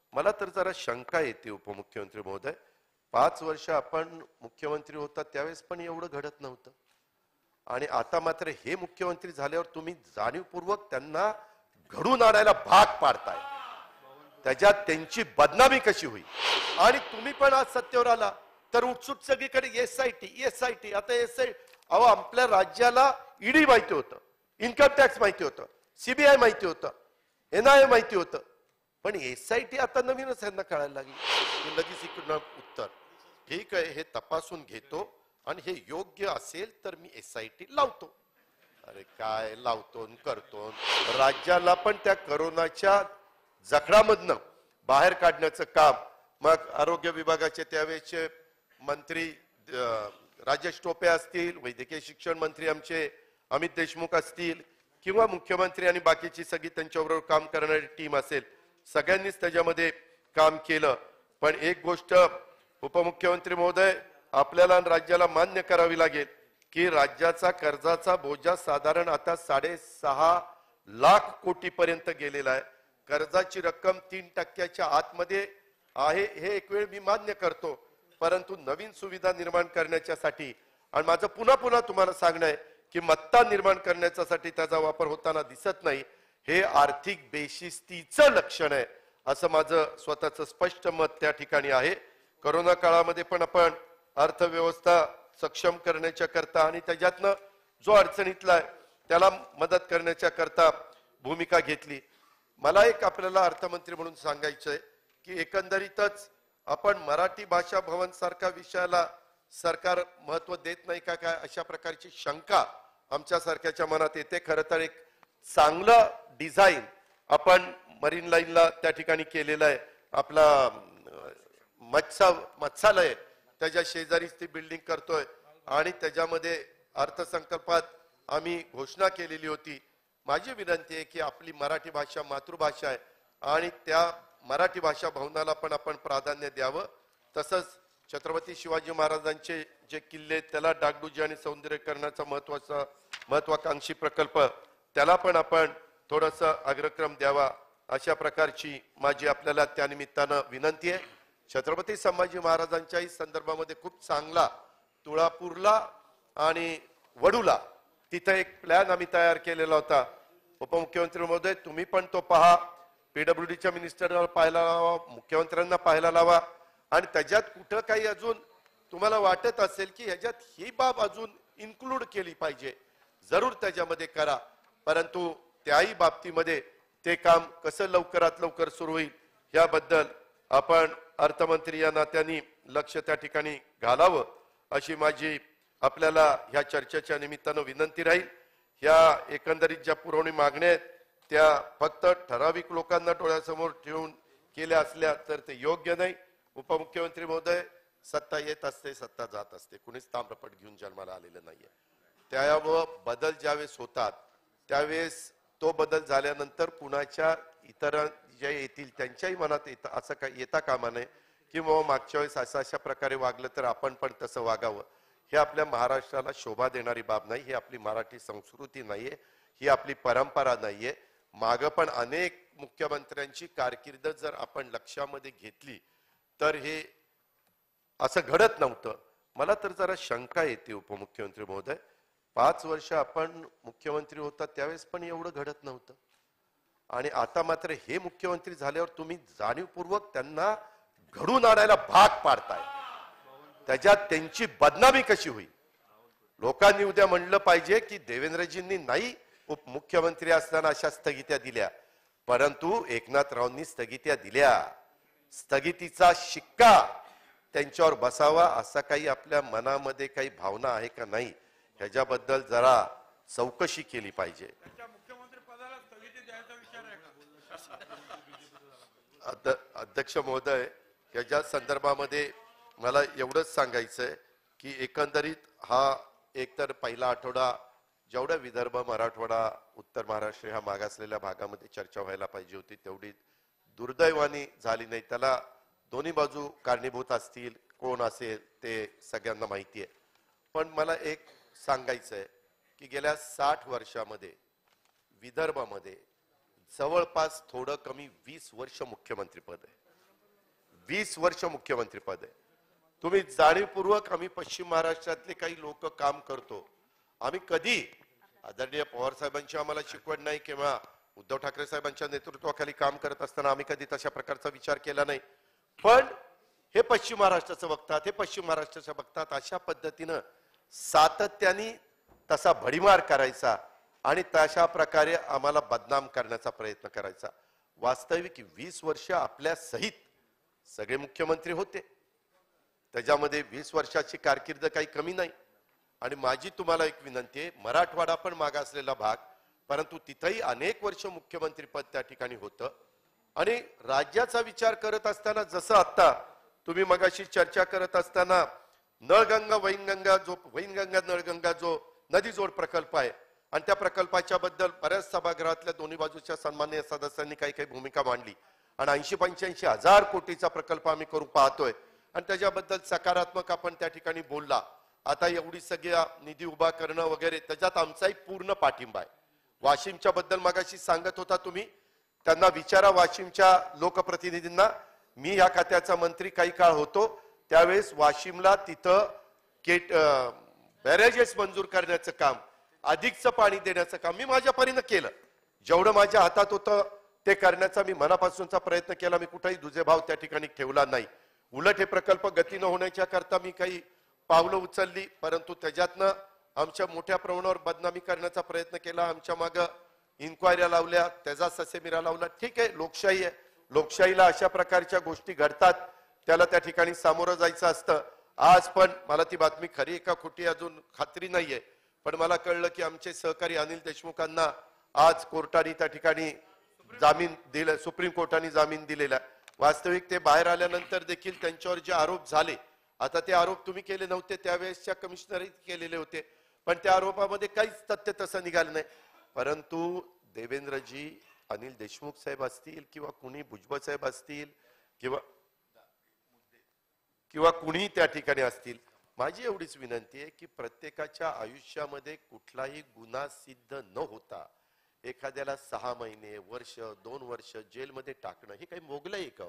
मला तर जरा शंका येते उपमुख्यमंत्री महोदय, 5 वर्ष आपण मुख्यमंत्री होता त्यावेळेस पण एवढं घडत नव्हतं आणि आता मात्र हे मुख्यमंत्री झाल्यावर तुम्ही जाणीवपूर्वक त्यांना घडून आणायला भाग पाडताय, त्याच्यात त्यांची बदनामी कशी होईल। आणि तुम्ही पण आज सत्तेवर आला तर उठसूट सगळीकडे एसआयटी आता एसआयटी, अहो आपल्या राज्याला ईडी माहिती होतं, इन्कम टॅक्स माहिती होतं, सीबीआय माहिती होतं, एनआयए माहिती होतं, पण एसआयटी आता नवीनच यांना कळायला लागली की लगेच इकडनं उत्तर, ठीक आहे हे तपासून घेतो आणि हे योग्य असेल तर मी एसआयटी लावतो। अरे काय लावतो करतो, राज्याला पण त्या कोरोनाच्या जखडामधनं बाहेर काढण्याचं काम, मग आरोग्य विभागाचे त्यावेळेचे मंत्री राजेश टोपे असतील, वैद्यकीय शिक्षण मंत्री आमचे अमित देशमुख असतील किंवा मुख्यमंत्री आणि बाकीची सगळी त्यांच्याबरोबर काम करणारी टीम असेल, सगळ्यांनीच त्याच्यामध्ये काम केलं। पण एक गोष्ट उपमुख्यमंत्री महोदय आपल्याला राज्याला मान्य करावी लागेल की राज्याचा कर्जाचा बोजा साधारण आता 6.5 लाख कोटी पर्यंत गेलेला आहे। कर्जाची रक्कम 3% आतमध्ये आहे, हे एक वेळ मी मान्य करतो, परंतु नवीन सुविधा निर्माण करण्यासाठी आणि माझं पुन्हा पुन्हा तुम्हाला सांगणं आहे की मत्ता निर्माण करण्यासाठी त्याचा वापर होताना दिसत नाही, हे आर्थिक बेशिस्तीचं लक्षण आहे असं माझं स्वतःचं स्पष्ट मत त्या ठिकाणी आहे। कोरोना काळामध्ये पण आपण अर्थव्यवस्था सक्षम करण्याच्या करता आणि त्याच्यातनं जो अडचणीतला आहे त्याला मदत करण्याच्या करता भूमिका घेतली। मला एक आपल्याला अर्थमंत्री म्हणून सांगायचंय की एकंदरीतच आपण मराठी भाषा भवन सारख्या विषयाला सरकार महत्व देत नाही का काय, अशा प्रकारची शंका आमच्या सारख्याच्या मनात येते। खरं तर एक चांगलं डिझाईन आपण मरीन लाईनला त्या ठिकाणी केलेलं आहे, आपला मत्स्यालय त्याच्या शेजारीच ती बिल्डिंग करतोय आणि त्याच्यामध्ये अर्थसंकल्पात आम्ही घोषणा केलेली होती। माझी विनंती आहे की आपली मराठी भाषा मातृभाषा आहे आणि त्या मराठी भाषा भवनाला पण आपण प्राधान्य द्यावं। तसंच छत्रपती शिवाजी महाराजांचे जे किल्ले त्याला डागडुजी आणि सौंदर्यीकरणाचा महत्वाकांक्षी प्रकल्प त्याला पण आपण थोडंसं अग्रक्रम द्यावा, अशा प्रकारची माझी आपल्याला त्या निमित्तानं विनंती आहे। छत्रपती संभाजी महाराजांच्याही संदर्भामध्ये खूप चांगला तुळापूरला आणि वडूला तिथे एक प्लॅन आम्ही तयार केलेला होता। उपमुख्यमंत्री महोदय तुम्ही पण तो पहा, पीडब्ल्यूडीच्या मिनिस्टरला पाहायला लावा, मुख्यमंत्र्यांना पाहायला लावा आणि त्याच्यात कुठं काही अजून तुम्हाला वाटत असेल की ह्याच्यात ही बाब अजून इन्क्लूड केली पाहिजे, जरूर त्याच्यामध्ये करा, परंतु त्याही बाबतीमध्ये ते काम कसं लवकरात लवकर सुरू होईल याबद्दल आपण अर्थमंत्री या नात्याने लक्ष त्या ठिकाणी घालावं, अशी माझी आपल्याला ह्या चर्चेच्या निमित्तानं विनंती राहील। ह्या एकंदरीत ज्या पुरवणी मागण्या आहेत त्या फक्त ठराविक लोकांना डोळ्यासमोर ठेवून केल्या असल्या तर ते योग्य नाही। उपमुख्यमंत्री महोदय सत्ता येत असते, सत्ता जात असते, कुणीच ताम्रपट घेऊन जन्माला आलेलं नाहीये। त्यामुळे बदल ज्यावेळेस होतात त्यावेळेस तो बदल झाल्यानंतर कुणाच्या इतर जे येतील त्यांच्याही मनात असं काही येता कामा नये की मग मागच्या वेळेस अशा प्रकारे वागलं तर आपण पण तसं वागावं। हे आपल्या महाराष्ट्राला शोभा देणारी बाब नाही, ही आपली मराठी संस्कृती नाहीये, ही आपली परंपरा नाहीये। मागं पण अनेक मुख्यमंत्र्यांची कारकीर्द जर आपण लक्षामध्ये घेतली तर हे असं घडत नव्हतं। मला तर जरा शंका येते उपमुख्यमंत्री महोदय, 5 वर्ष आपण मुख्यमंत्री होता त्यावेळेस पण एवढं घडत नव्हतं आणि आता मात्र हे मुख्यमंत्री झाल्यावर तुम्ही जाणीवपूर्वक त्यांना घडून आणायला भाग पाडताय, त्याच्यात त्यांची बदनामी कशी होईल। लोकांनी उद्या म्हणलं पाहिजे की देवेंद्रजींनी नाही उपमुख्यमंत्री असताना अशा स्थगित्या दिल्या, परंतु एकनाथरावांनी स्थगित्या दिल्या, स्थगितीचा शिक्का त्यांच्यावर बसावा, असा काही आपल्या मनामध्ये काही भावना आहे का नाही ह्याच्याबद्दल जरा चौकशी केली पाहिजे। अध्यक्ष महोदय याच्या संदर्भामध्ये मला एवढंच सांगायचंय की एकंदरीत हा एकतर पहिला आठवडा जेवढा विदर्भ मराठवाडा उत्तर महाराष्ट्र ह्या मागासलेल्या भागामध्ये चर्चा व्हायला पाहिजे होती तेवढी दुर्दैवाने झाली नाही। त्याला दोन्ही बाजू कारणीभूत असतील, कोण असेल ते सगळ्यांना माहिती आहे, पण मला एक सांगायचंय की गेल्या 60 वर्षामध्ये विदर्भामध्ये जवळपास थोडं कमी 20 वर्ष मुख्यमंत्री पद आहे। 20 वर्ष मुख्यमंत्री पद आहे. तुम्ही जाणीवपूर्वक आम्ही पश्चिम महाराष्ट्रातले काही लोक काम करतो. आम्ही कधी आदरणीय पवार साहेबांची आम्हाला शिकवण नाही किंवा उद्धव ठाकरे साहेबांच्या नेतृत्वाखाली काम करत असताना आम्ही कधी तशा प्रकारचा विचार केला नाही. पण हे पश्चिम महाराष्ट्राचं बघतात, हे पश्चिम महाराष्ट्राचं बघतात, अशा पद्धतीनं सातत्याने तसा भडीमार करायचा आणि तशा प्रकारे आम्हाला बदनाम करण्याचा प्रयत्न करायचा. वास्तविक 20 वर्ष आपल्या सहित सगळे मुख्यमंत्री होते, त्याच्यामध्ये 20 वर्षाची कारकीर्द काही कमी नाही. आणि माझी तुम्हाला एक विनंती आहे, मराठवाडा पण मागासलेला भाग, परंतु तिथेही अनेक वर्ष मुख्यमंत्री पद त्या ठिकाणी होतं. आणि राज्याचा विचार करत असताना जसं आता तुम्ही मगाशी चर्चा करत असताना नळगंगा वैनगंगा नळगंगा जो नदी जोड प्रकल्प आहे आणि त्या प्रकल्पाच्या बद्दल बऱ्याच सभागृहातल्या दोन्ही बाजूच्या सन्माननीय सदस्यांनी काही काही भूमिका मांडली आणि 80-85 हजार कोटीचा प्रकल्प आम्ही करून पाहतोय आणि त्याच्याबद्दल सकारात्मक आपण त्या ठिकाणी बोलला. आता एवढी सगळ्या निधी उभा करणं वगैरे त्याच्यात आमचाही पूर्ण पाठिंबा आहे. वाशिमच्या बद्दल मगाशी सांगत होता तुम्ही, त्यांना विचारा वाशिमच्या लोकप्रतिनिधींना. मी या खात्याचा मंत्री काही काळ होतो त्यावेळेस वाशिमला तिथं बॅरेजेस मंजूर करण्याचं काम, अधिकचं पाणी देण्याचं काम मी माझ्या परीनं केलं. जेवढं माझ्या हातात होतं ते करण्याचा मी मनापासूनचा प्रयत्न केला. मी कुठेही दुजेभाव त्या ठिकाणी ठेवला नाही. उलट हे प्रकल्प गतीनं होण्याच्या करता मी काही पावलं उचलली, परंतु त्याच्यातनं आमच्या मोठ्या प्रमाणावर बदनामी करण्याचा प्रयत्न केला. आमच्या मागं इन्क्वायऱ्या लावल्या, त्याचा ससेमिरा लावला. ठीक आहे, लोकशाही आहे, लोकशाहीला अशा प्रकारच्या गोष्टी घडतात, त्याला त्या ठिकाणी सामोरं जायचं असतं. आज पण मला ती बातमी खरी का खोटी अजून खात्री नाहीये, पण मला कळलं की आमचे सहकारी अनिल देशमुखांना आज कोर्टाने त्या ठिकाणी जामीन दिला, सुप्रीम कोर्टाने जामीन दिलेला. वास्तविक ते बाहेर आल्यानंतर देखील त्यांच्यावर जे आरोप झाले, आता ते आरोप तुम्ही केले नव्हते, त्यावेळेसच्या कमिशनरही केलेले होते, पण त्या आरोपामध्ये काहीच तथ्य तसं निघालं नाही. परंतु देवेंद्रजी, अनिल देशमुख साहेब असतील किंवा कुणी भुजबळ साहेब असतील किंवा कुणी त्या ठिकाणी असतील, माझी एवढीच विनंती आहे की प्रत्येकाच्या आयुष्यामध्ये कुठलाही गुन्हा सिद्ध न होता एखाद्याला 6 महिने, वर्ष, 2 वर्ष जेलमध्ये टाकणं हे काही मोगलाई आहे का?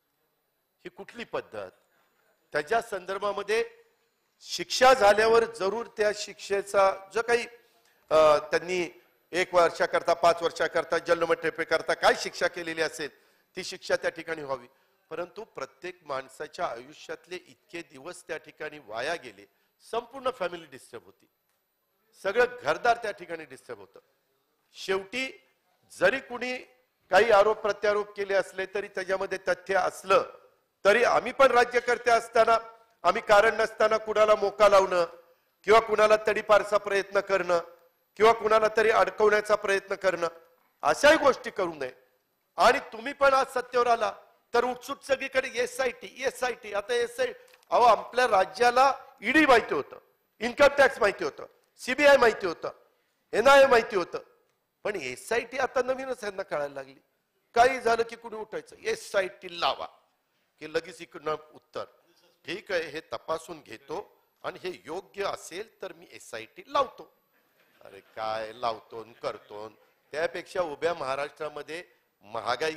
ही कुठली पद्धत? त्याच्या संदर्भामध्ये शिक्षा झाल्यावर जरूर त्या शिक्षेचा जो काही त्यांनी 1 वर्षाकरता 5 वर्षाकरता जन्मठेपेकरता काय शिक्षा केलेली असेल ती शिक्षा त्या ठिकाणी व्हावी. परंतु प्रत्येक माणसाच्या आयुष्यातले इतके दिवस त्या ठिकाणी वाया गेले, संपूर्ण फॅमिली डिस्टर्ब होती, सगळं घरदार त्या ठिकाणी डिस्टर्ब होतं. शेवटी जरी कुणी काही आरोप प्रत्यारोप केले असले तरी त्याच्यामध्ये तथ्य असलं तरी आम्ही पण राज्यकर्ते असताना आम्ही कारण नसताना कुणाला मोका लावणं किंवा कुणाला तडीपारचा प्रयत्न करणं किंवा कुणाला तरी अडकवण्याचा प्रयत्न करणं अशाही गोष्टी करू नये. आणि तुम्ही पण आज सत्तेवर आला तर उठसूट सगळीकडे एसआयटी आता अहो आपल्या राज्याला ईडी माहिती होतं, इन्कम टॅक्स माहिती होतं, सीबीआय माहिती होतं, एनआयए माहिती होतं, पण एसआयटी आता नवीनच यांना कळायला लागली. काही झालं की कुणी उठायचं एसआयटी लावा की लगेच इकडनं उत्तर, ठीक आहे हे तपासून घेतो आणि हे योग्य असेल तर मी एसआयटी लावतो. अरे काय लावतो करतो? त्यापेक्षा उभ्या महाराष्ट्रामध्ये महागाई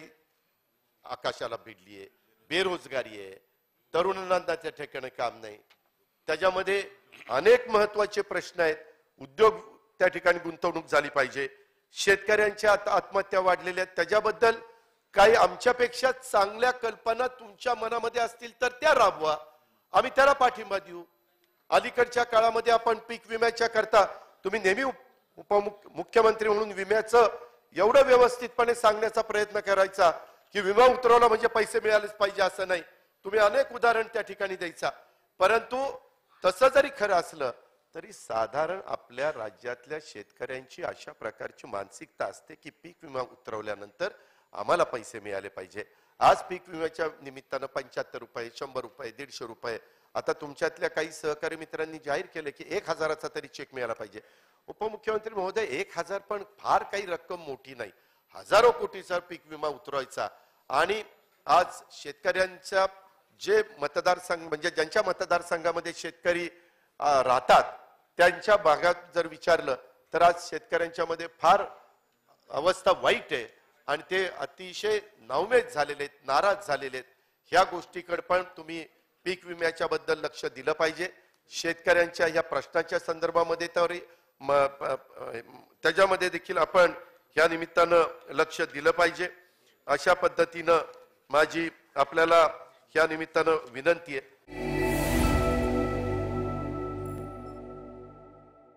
आकाशाला भिडली आहे, बेरोजगारी आहे, तरुणांना त्या ठिकाणी काम नाही, त्याच्यामध्ये अनेक महत्वाचे प्रश्न आहेत. उद्योग त्या ठिकाणी गुंतवणूक झाली पाहिजे, शेतकऱ्यांच्या आत्महत्या वाढलेल्या आहेत, त्याच्याबद्दल काही आमच्यापेक्षा चांगल्या कल्पना तुमच्या मनामध्ये असतील तर त्या राबवा, आम्ही त्याला पाठिंबा देऊ. अलीकडच्या काळामध्ये आपण पीक विम्याच्या करता तुम्ही नेहमी उपमुख्यमंत्री म्हणून विम्याचं एवढं व्यवस्थितपणे सांगण्याचा प्रयत्न करायचा की विमा उतरवला म्हणजे पैसे मिळालेच पाहिजे असं नाही. तुम्ही अनेक उदाहरण त्या ठिकाणी द्यायचा. परंतु तसं जरी खरं असलं तरी साधारण आपल्या राज्यातल्या शेतकऱ्यांची अशा प्रकारची मानसिकता असते की पीक विमा उतरवल्यानंतर आम्हाला पैसे मिळाले पाहिजे. आज पीक विम्याच्या निमित्तानं 75 रुपये, 100 रुपये, 150 रुपये, आता तुमच्यातल्या काही सहकारी मित्रांनी जाहीर केले की 1000चा तरी चेक मिळाला पाहिजे. उपमुख्यमंत्री महोदय 1000 पण फार काही रक्कम मोठी नाही, हजारो कोटीचा पीक विमा उतरवायचा. आणि आज शेतकऱ्यांच्या जे मतदारसंघ म्हणजे ज्यांच्या मतदारसंघामध्ये शेतकरी राहतात त्यांच्या भागात जर विचारलं तर आज शेतकऱ्यांच्या मध्ये फार अवस्था वाईट आहे आणि ते अतिशय नाउमेद झालेले आहेत, नाराज झालेले आहेत. ह्या गोष्टीकडे पण तुम्ही पीक विम्याच्या बद्दल लक्ष दिलं पाहिजे. शेतकऱ्यांच्या ह्या प्रश्नाच्या संदर्भामध्ये तर त्याच्यामध्ये देखील आपण ह्या निमित्तानं लक्ष दिलं पाहिजे. अशा पद्धतीनं माझी आपल्याला ह्या निमित्तानं विनंती आहे.